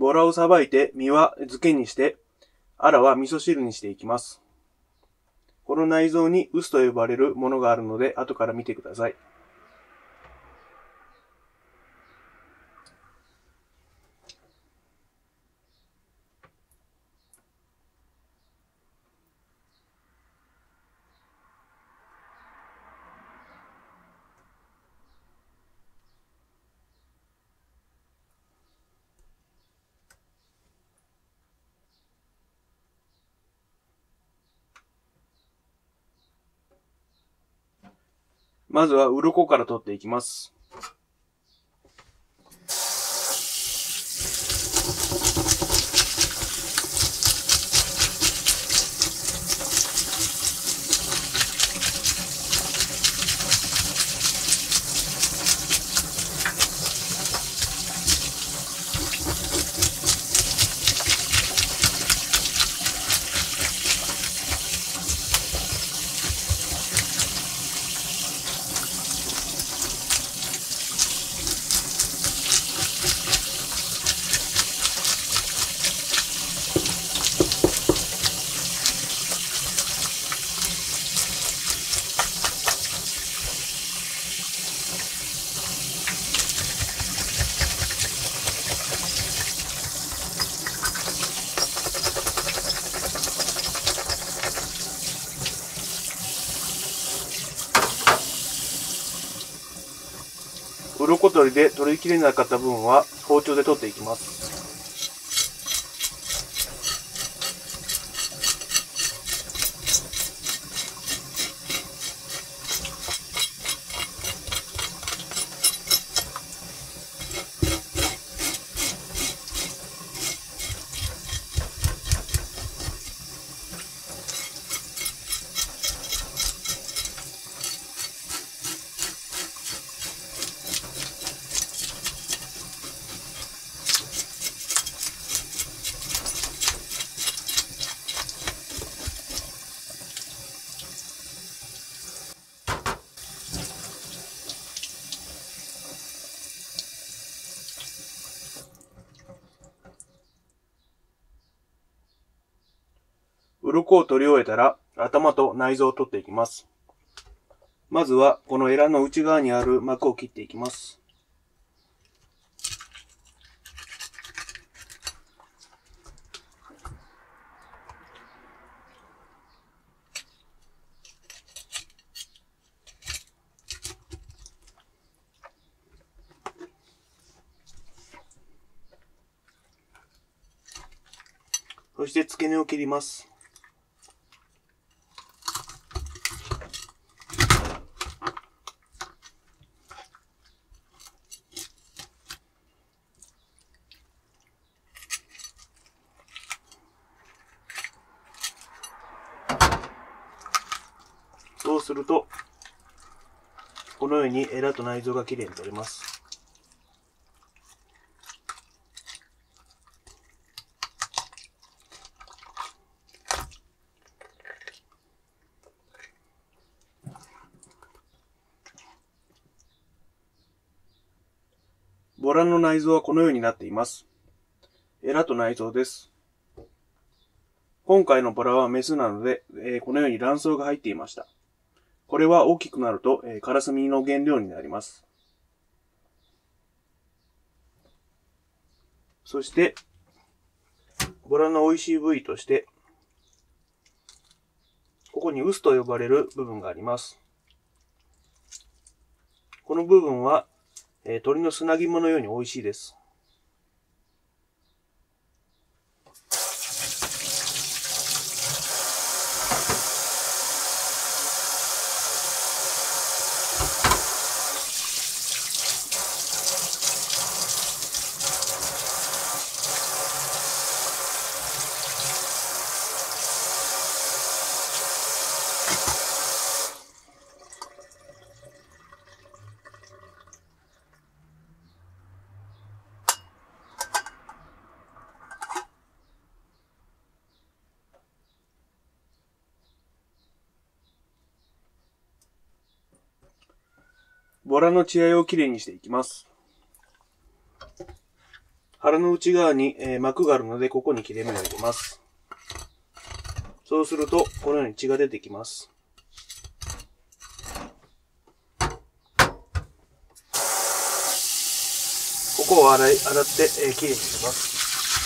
ボラをさばいて身は漬けにして、アラは味噌汁にしていきます。この内臓に臼と呼ばれるものがあるので、後から見てください。まずは鱗から取っていきます。鱗取りで取りきれなかった分は包丁で取っていきます。鱗を取り終えたら頭と内臓を取っていきます。まずはこのエラの内側にある膜を切っていきます。そして付け根を切ります。そうすると、このようにエラと内臓がきれいに取れます。ボラの内臓はこのようになっています。エラと内臓です。今回のボラはメスなので、このように卵巣が入っていました。これは大きくなると、カラスミの原料になります。そして、ボラの美味しい部位として、ここに臼と呼ばれる部分があります。この部分は、鶏の砂肝のように美味しいです。ボラの血合いをきれいにしていきます。 腹の内側に、膜があるので、ここに切れ目を入れます。そうすると、このように血が出てきます。ここを洗って、きれいにします。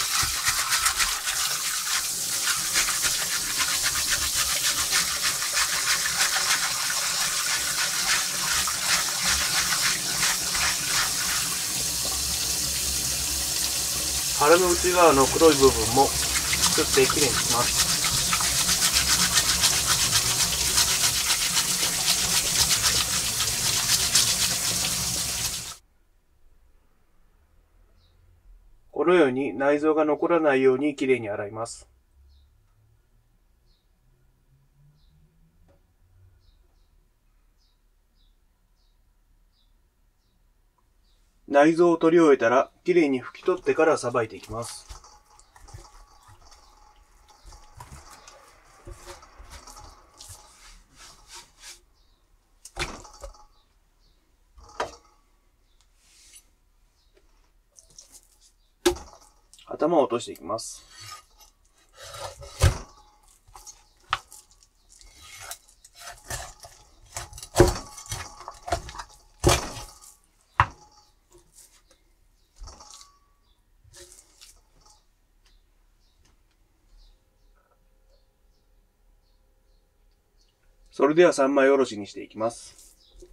腹の内側の黒い部分もすってきれいにします。このように内臓が残らないようにきれいに洗います。内臓を取り終えたら、きれいに拭き取ってからさばいていきます。頭を落としていきます。それでは三枚おろしにしていきます。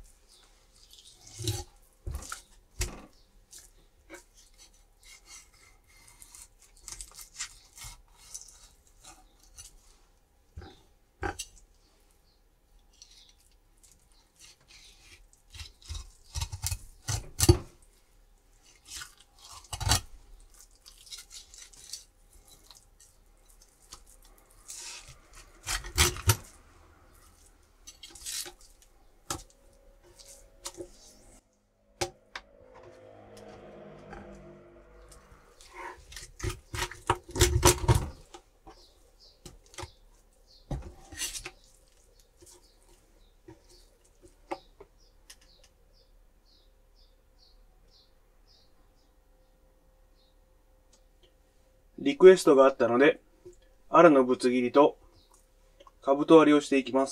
リクエストがあったので、アラのぶつ切りとかぶと割りをしていきます。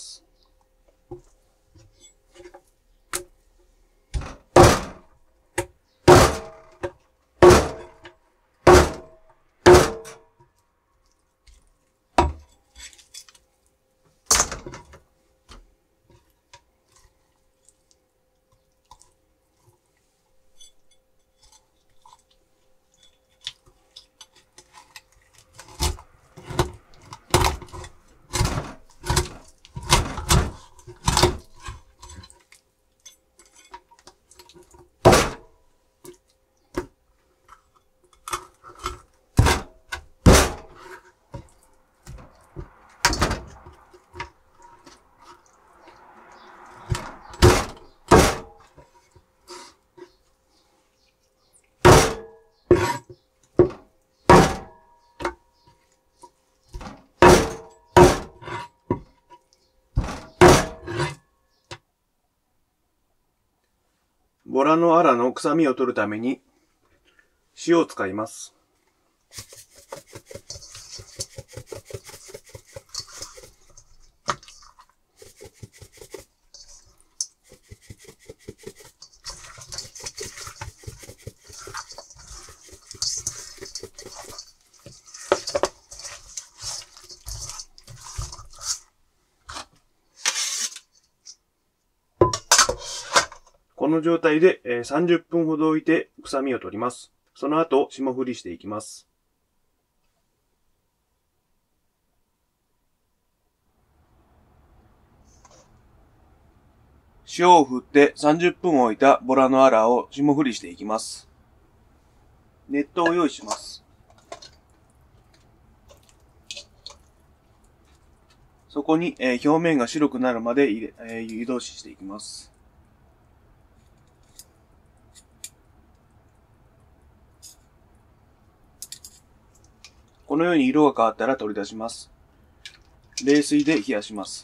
ボラのアラの臭みを取るために塩を使います。この状態で30分ほど置いて臭みを取ります。その後、霜降りしていきます。塩を振って30分置いたボラのアラを霜降りしていきます。熱湯を用意します。そこに表面が白くなるまで湯通ししていきます。このように色が変わったら取り出します。冷水で冷やします。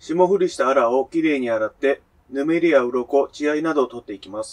霜降りしたアラをきれいに洗って、ぬめりや鱗、血合いなどを取っていきます。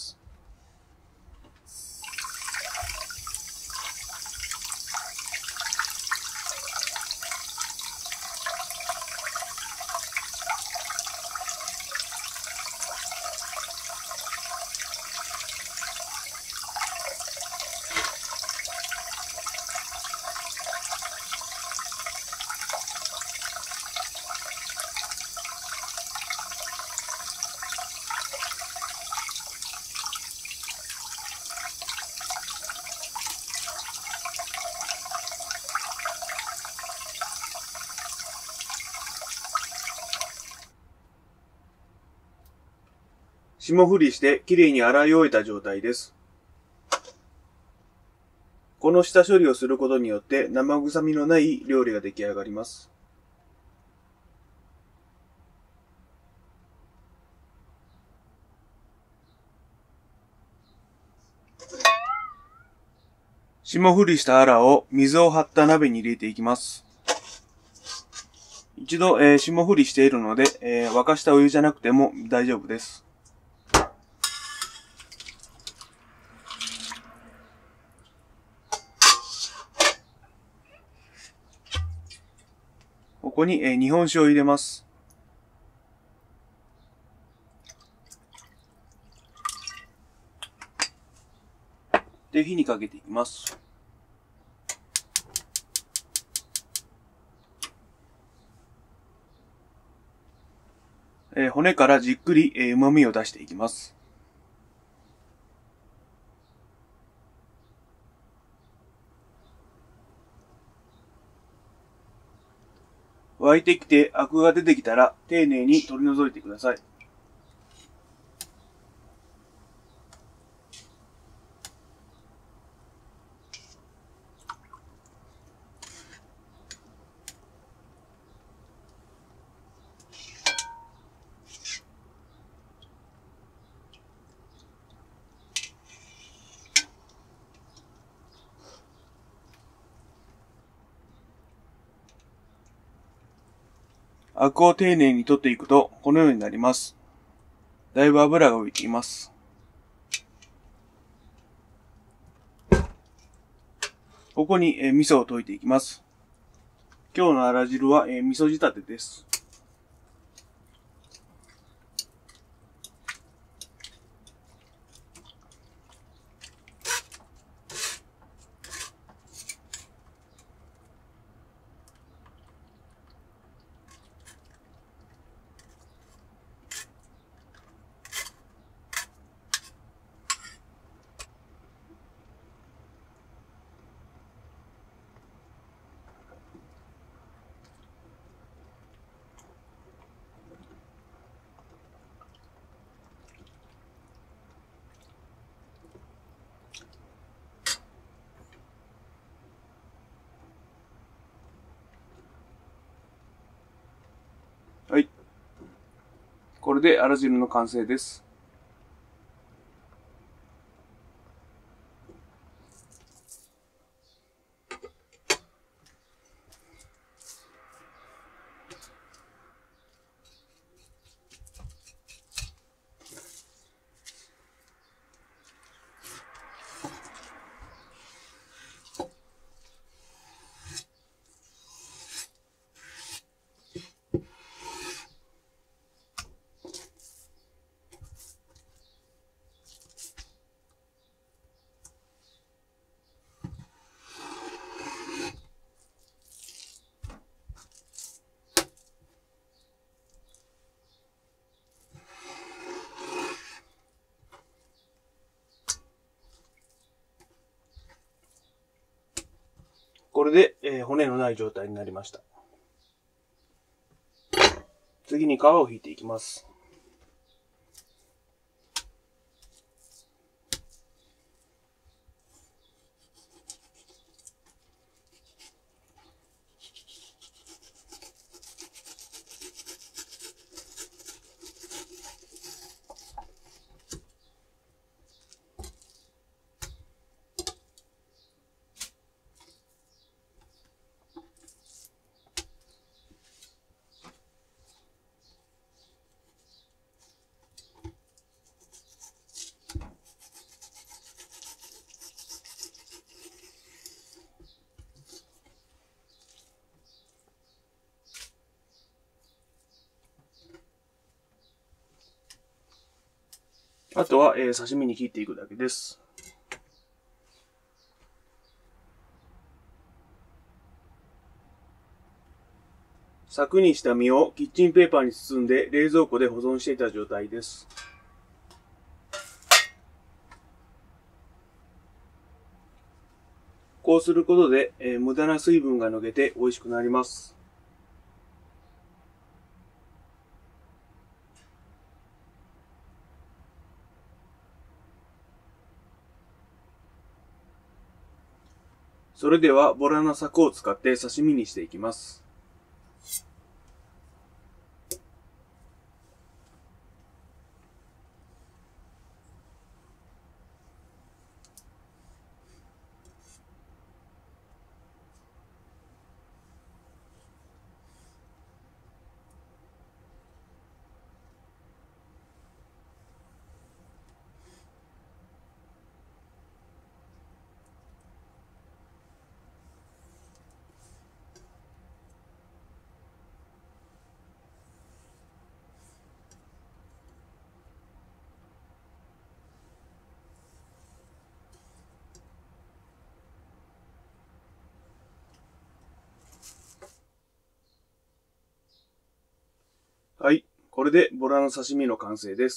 霜降りしてきれいに洗い終えた状態です。この下処理をすることによって生臭みのない料理が出来上がります。霜降りしたアラを水を張った鍋に入れていきます。一度、霜降りしているので、沸かしたお湯じゃなくても大丈夫です。ここに、日本酒を入れます。で、火にかけていきます。骨からじっくり、旨味を出していきます。沸いてきてアクが出てきたら丁寧に取り除いてください。アクを丁寧に取っていくとこのようになります。だいぶ油が浮いています。ここに、味噌を溶いていきます。今日のあら汁は、味噌仕立てです。はい。これであら汁の完成です。これで、骨のない状態になりました。次に皮を引いていきます。 あとは、刺身に切っていくだけです。柵にした身をキッチンペーパーに包んで冷蔵庫で保存していた状態です。こうすることで、無駄な水分が抜けて美味しくなります。それではボラの柵を使って刺身にしていきます。はい。これでボラの刺身の完成です。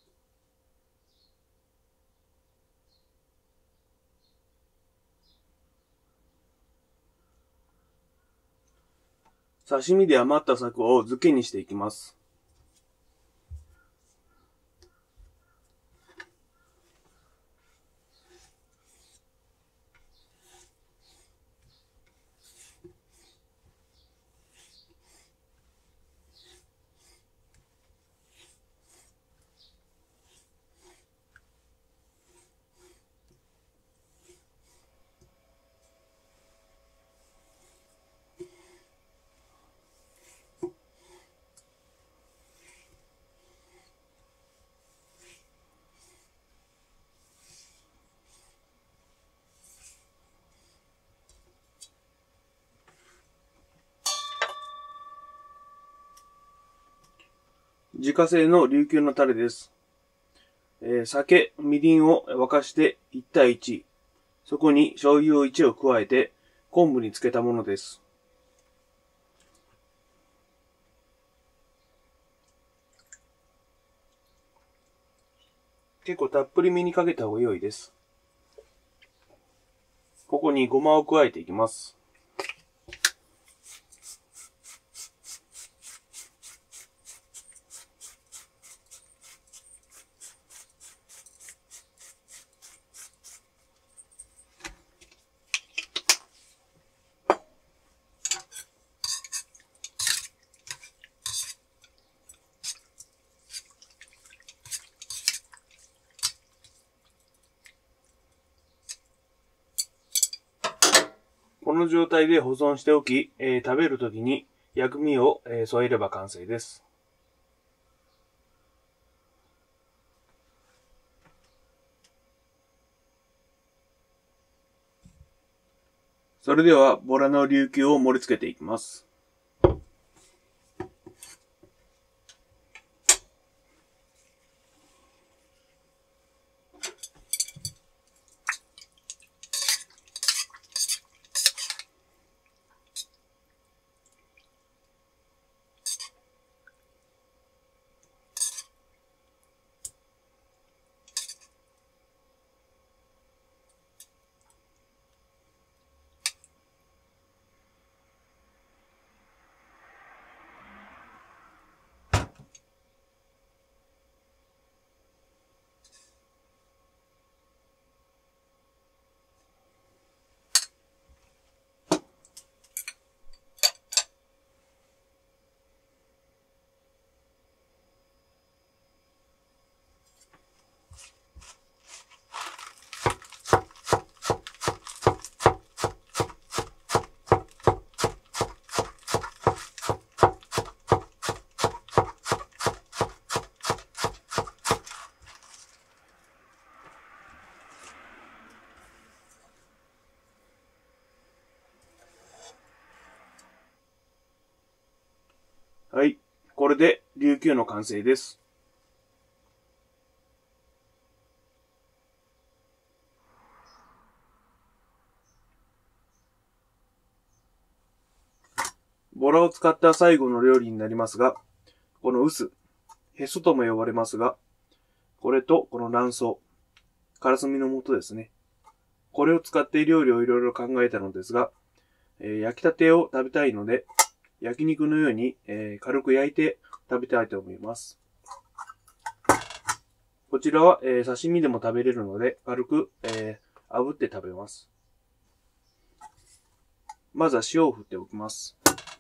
刺身で余った柵を漬けにしていきます。自家製の琉球のタレです。酒、みりんを沸かして1対1。そこに醤油を1を加えて昆布につけたものです。結構たっぷりめにかけた方が良いです。ここにごまを加えていきます。この状態で保存しておき、食べるときに薬味を、添えれば完成です。それではボラの琉球を盛り付けていきます。はい。これで琉球の完成です。 ボラを使った最後の料理になりますが、この臼、へそとも呼ばれますが、これとこの卵巣、からすみの素ですね。これを使って料理をいろいろ考えたのですが、焼きたてを食べたいので、焼肉のように、軽く焼いて食べたいと思います。こちらは、刺身でも食べれるので、軽く、炙って食べます。まずは塩を振っておきます。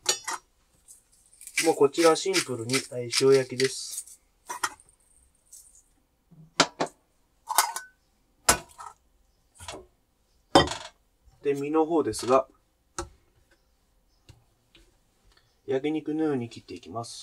もうこちらシンプルに、塩焼きです。で、身の方ですが、焼肉のように切っていきます。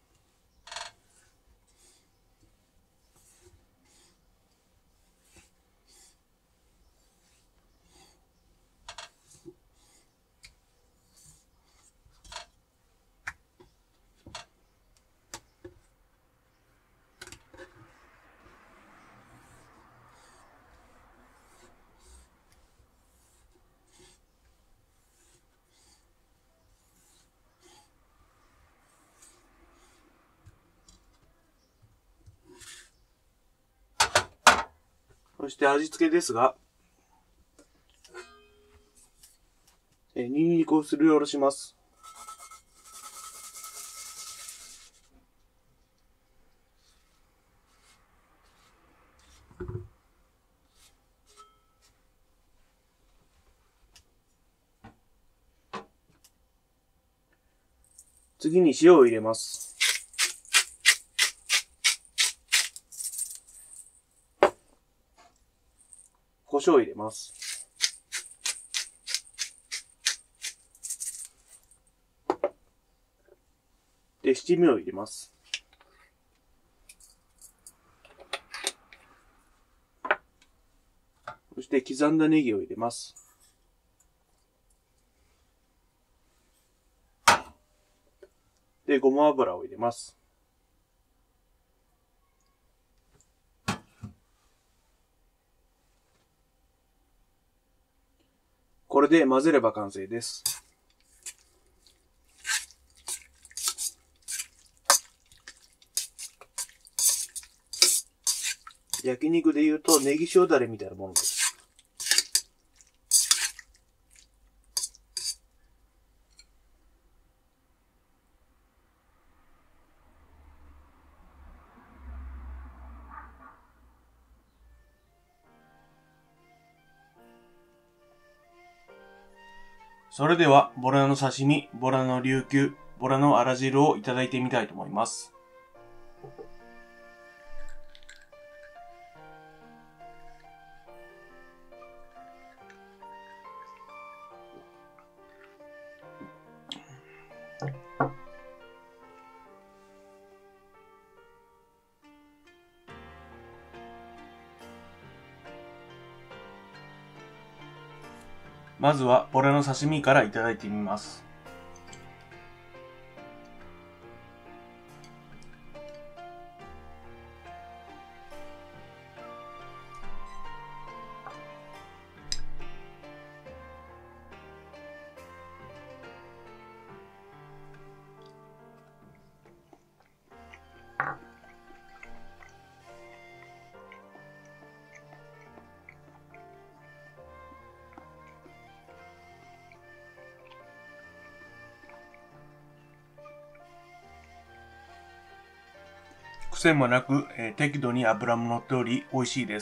そして味付けですが、ニンニクをすりおろします。次に塩を入れます。胡椒を入れます。で、七味を入れます。そして刻んだネギを入れます。で、ごま油を入れます。これで混ぜれば完成です。焼肉で言うとネギ塩だれみたいなものです。それでは、ボラの刺身、ボラの琉球、ボラのあら汁をいただいてみたいと思います。まずは、ボラの刺身からいただいてみます。癖もなく、適度に脂も乗っており、美味しいです。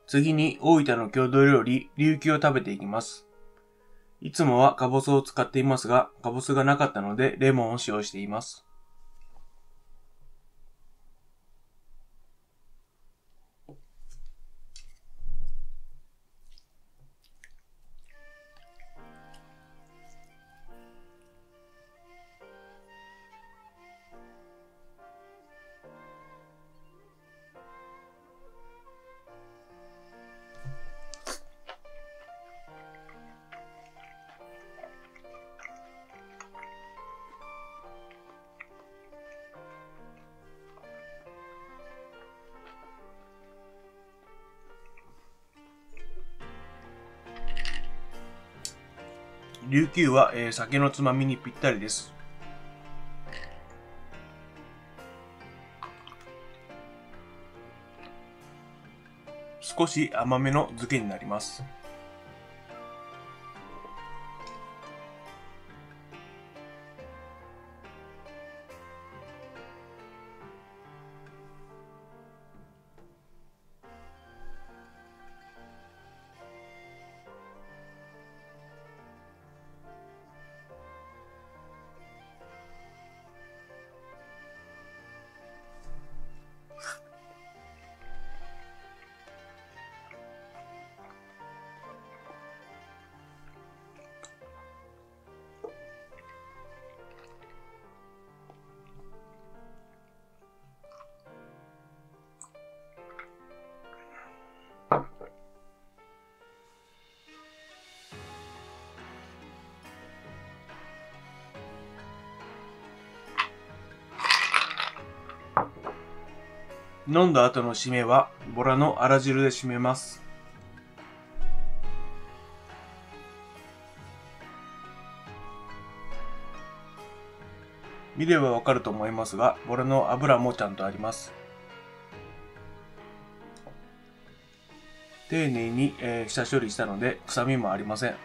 次に大分の郷土料理、琉球を食べていきます。いつもはかぼすを使っていますが、かぼすがなかったのでレモンを使用しています。琉球は、酒のつまみにぴったりです。少し甘めの漬けになります。飲んだ後の締めは、ボラのあら汁で締めます。見ればわかると思いますが、ボラの脂もちゃんとあります。丁寧に、下処理したので、臭みもありません。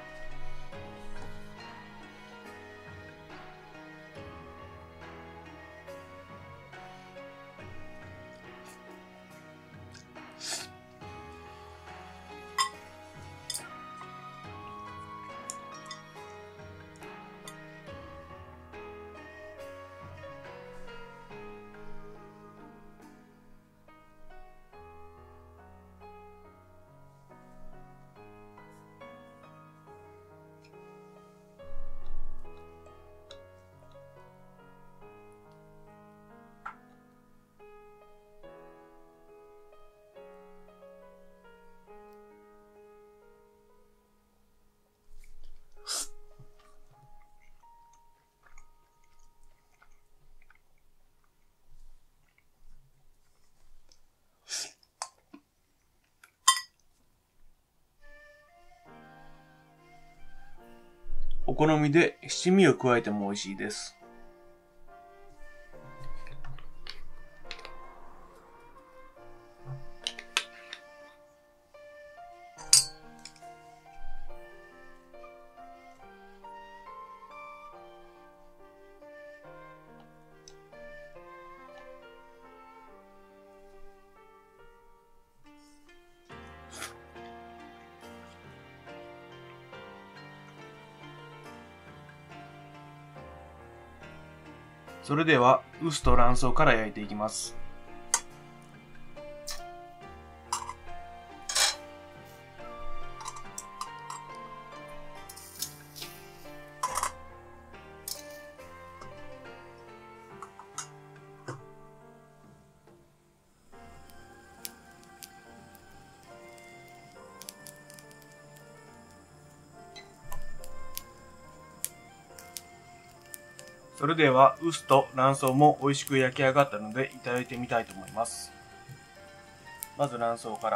お好みで七味を加えても美味しいです。それでは、臼と卵巣から焼いていきます。それでは、臼と卵巣も美味しく焼き上がったので、いただいてみたいと思います。まず卵巣から。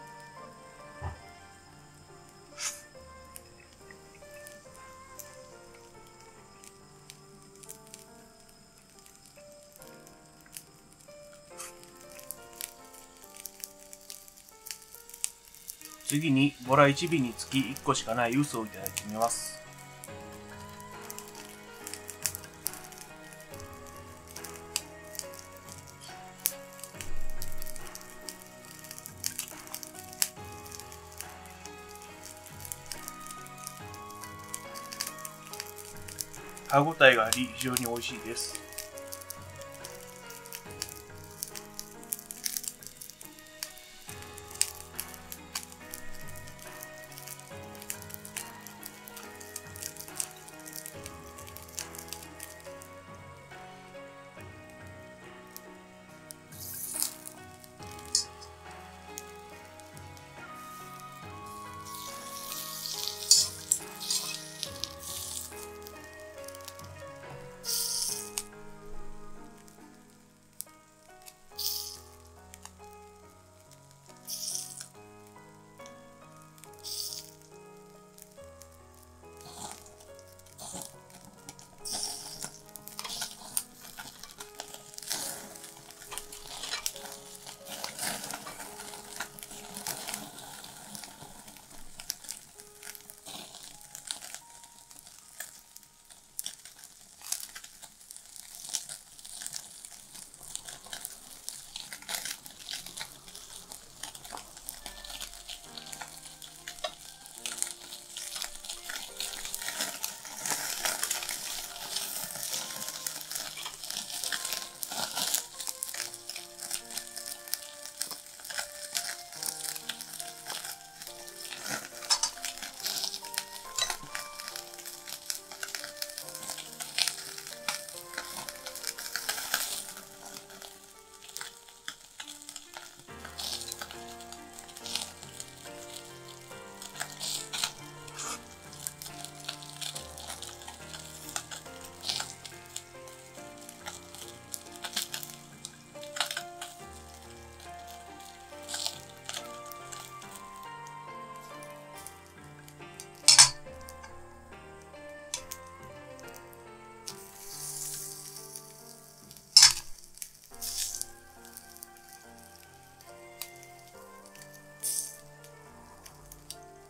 次に、ボラ1尾につき1個しかない臼をいただいてみます。 歯ごたえがあり、非常に美味しいです。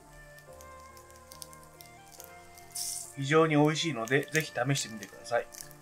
非常に美味しいので、ぜひ試してみてください。